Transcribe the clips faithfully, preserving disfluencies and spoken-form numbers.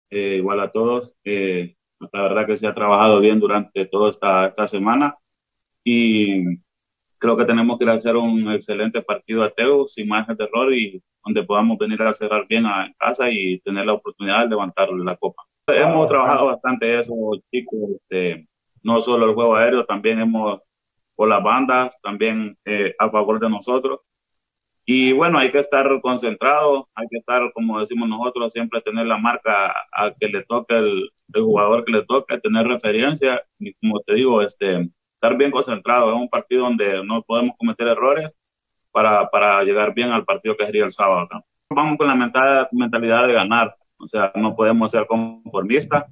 eh, igual a todos. Eh, la verdad que se ha trabajado bien durante toda esta, esta semana y creo que tenemos que ir a hacer un excelente partido a Teu sin margen de error y donde podamos venir a cerrar bien a casa y tener la oportunidad de levantar la copa. Hemos trabajado bastante eso, chicos, este, no solo el juego aéreo, también hemos por las bandas, también eh, a favor de nosotros. Y bueno, hay que estar concentrado, hay que estar, como decimos nosotros, siempre tener la marca a que le toque el, el jugador que le toque, tener referencia y como te digo, este, estar bien concentrado. Es un partido donde no podemos cometer errores para, para llegar bien al partido que sería el sábado, ¿no? Vamos con la mental, mentalidad de ganar, o sea, no podemos ser conformistas.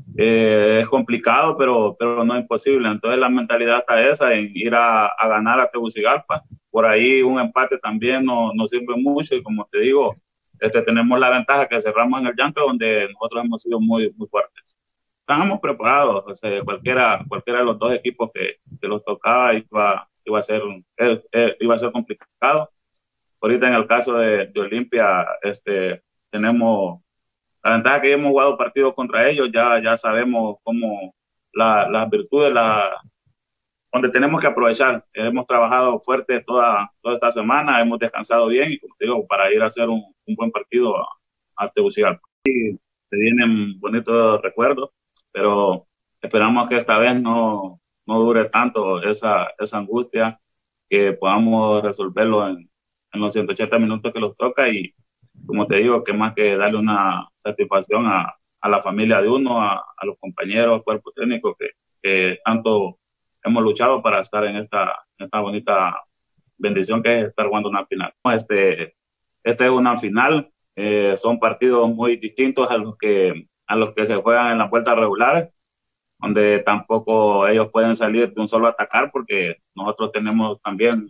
Eh, es complicado, pero, pero no imposible. Entonces la mentalidad está esa, en ir a, a ganar a Tegucigalpa. Por ahí un empate también nos no sirve mucho y como te digo, este, tenemos la ventaja que cerramos en el llanto donde nosotros hemos sido muy, muy fuertes. Estábamos preparados, o sea, cualquiera, cualquiera de los dos equipos que, que los tocaba iba, iba, a ser, eh, eh, iba a ser complicado. Ahorita en el caso de, de Olimpia, este, tenemos la ventaja es que hemos jugado partidos contra ellos, ya, ya sabemos cómo la, las virtudes, la, donde tenemos que aprovechar. Hemos trabajado fuerte toda, toda esta semana, hemos descansado bien y como te digo, para ir a hacer un, un buen partido a, a Tegucigalpa. Sí, se vienen bonitos recuerdos, pero esperamos que esta vez no, no dure tanto esa, esa angustia, que podamos resolverlo en, en los ciento ochenta minutos que nos toca y como te digo, que más que darle una satisfacción a, a la familia de uno, a, a los compañeros, al cuerpo técnico que, que tanto hemos luchado para estar en esta, en esta bonita bendición que es estar jugando una final. Este, este es una final, eh, son partidos muy distintos a los que a los que se juegan en la vuelta regular, donde tampoco ellos pueden salir de un solo atacar porque nosotros tenemos también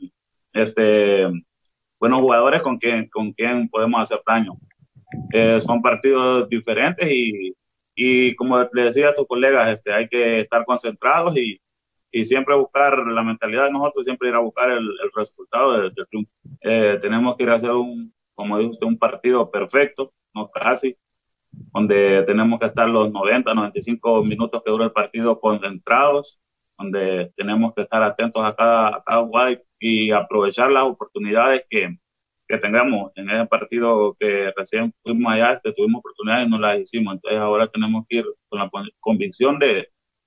este buenos jugadores con quien, con quien podemos hacer daño. Eh, son partidos diferentes y, y como le decía a tus colegas, este, hay que estar concentrados y, y siempre buscar la mentalidad de nosotros, siempre ir a buscar el, el resultado del, del triunfo. Eh, tenemos que ir a hacer un, como dijo usted, un partido perfecto, no casi, donde tenemos que estar los noventa, noventa y cinco minutos que dura el partido concentrados, donde tenemos que estar atentos a cada, a cada jugada y, y aprovechar las oportunidades que, que tengamos. En ese partido que recién fuimos allá, que tuvimos oportunidades y no las hicimos. Entonces ahora tenemos que ir con la convicción de,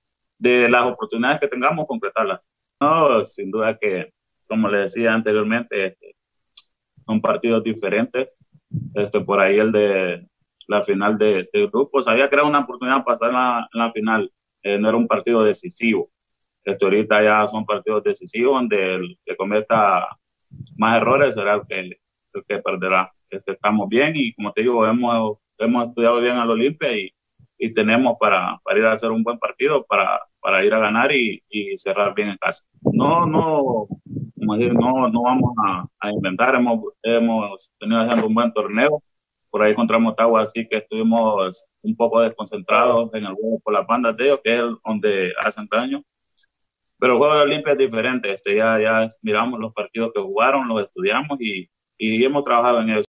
de las oportunidades que tengamos, concretarlas. No, sin duda que, como le decía anteriormente, este, son partidos diferentes. Este, por ahí el de la final de, de grupos, había creado una oportunidad para estar en la, en la final. Eh, no era un partido decisivo. Este, ahorita ya son partidos decisivos donde el que cometa más errores será el que, el que perderá. Este, estamos bien y como te digo, hemos, hemos estudiado bien al Olimpia y, y tenemos para, para ir a hacer un buen partido, para, para ir a ganar y, y cerrar bien en casa. No, no, como decir, no, no vamos a, a inventar, hemos, hemos tenido haciendo un buen torneo. Por ahí contra Motagua, así que estuvimos un poco desconcentrados en el juego por las bandas de ellos, que es el, donde hacen daño. Pero el juego de Olimpia es diferente, este, ya, ya miramos los partidos que jugaron, los estudiamos y, y hemos trabajado en eso.